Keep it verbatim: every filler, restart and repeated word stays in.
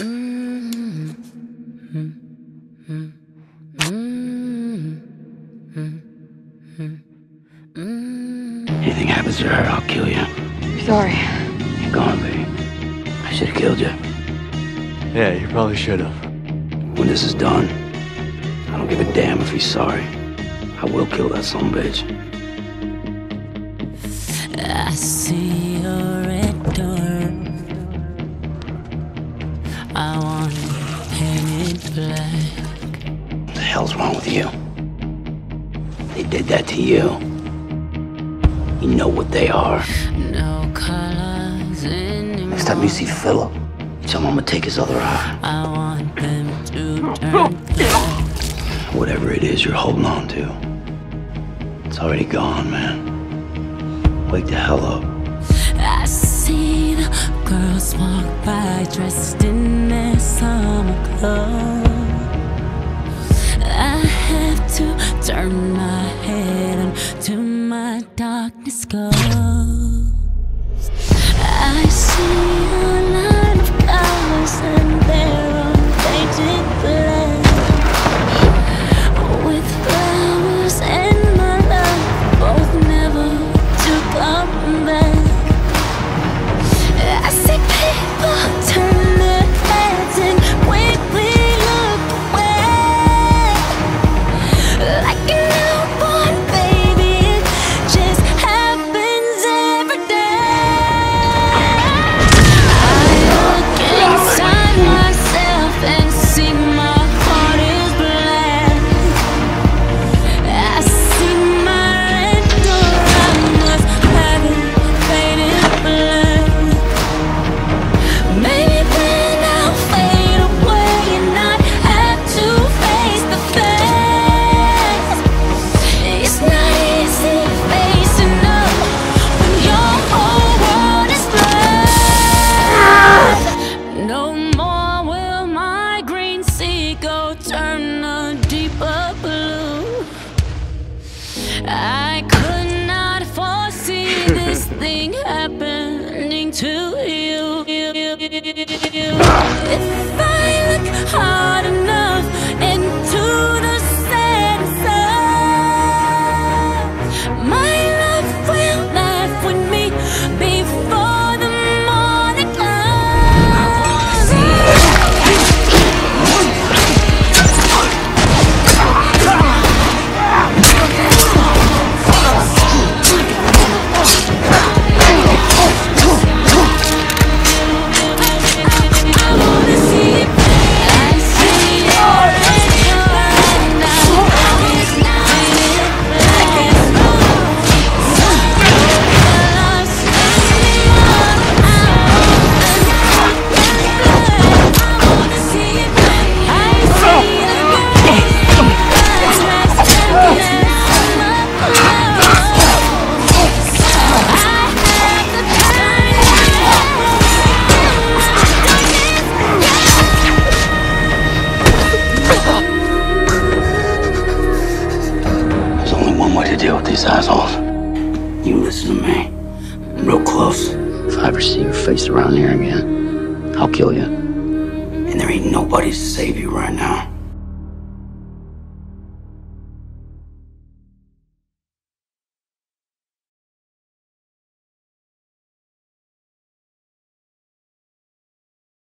Anything happens to her, I'll kill you. Sorry. You're gonna be. I should have killed you. Yeah, you probably should have. When this is done, I don't give a damn if he's sorry. I will kill that son of a bitch. I see your red door. I want you painted black. What the hell's wrong with you? They did that to you. You know what they are. No colors anymore. Next time you see Philip, you tell him I'm gonna take his other eye. I want them to turn black. Whatever it is you're holding on to, it's already gone, man. Wake the hell up. I see the girls walk by dressed in their summer clothes. I have to turn my head until my darkness goes. I see a line of colors and they're unpainted black, with flowers and my love both never to come back. I see people turn their heads and quickly look away, like a newborn baby. It just happens every day. I look inside myself and see my heart is black. I see my red door. I must have it faded black. Maybe then I'll fade away and not have to face the facts. It's not easy facing up when your whole world is black. No more will my green seagull turn a deeper blue. I could not foresee this thing happening to you. If I look hard enough into the setting sun, my love will laugh with me before the morning comes. There's only one way to deal with these assholes. You listen to me. Real close. If I ever see your face around here again, I'll kill you. And there ain't nobody to save you right now.